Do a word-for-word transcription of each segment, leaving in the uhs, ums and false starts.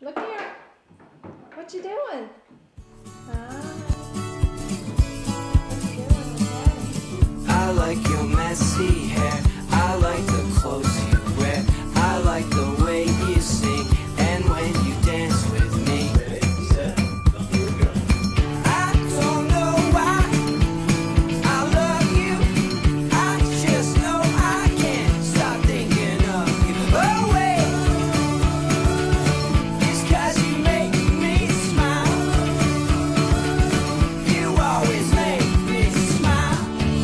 Look here. What you doing? Ah. What you doing with I like your messy hair, I like the clothes you wear, I like the way you sing, and when you dance with me. I don't know why I love you, I just know I can't stop thinking of you. Oh wait, it's 'cause you make me smile, you always make me smile.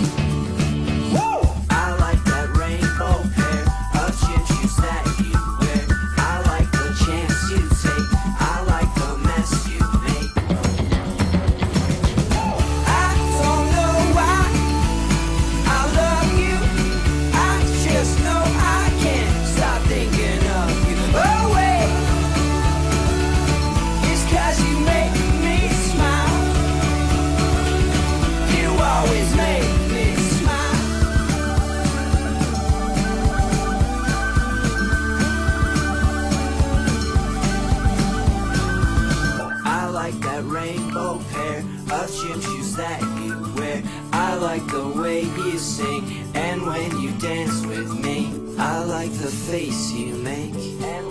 I like that rainbow pair of gym shoes that you wear, I like the chance you take, I like the mess you make. I don't know why I love you, I just know I can't stop thinking of you. Oh wait, it's 'cause you make me smile, you always make me smile. I like that rainbow pair of gym shoes that you wear, I like the way you sing, and when you dance with me, I like the face you make, and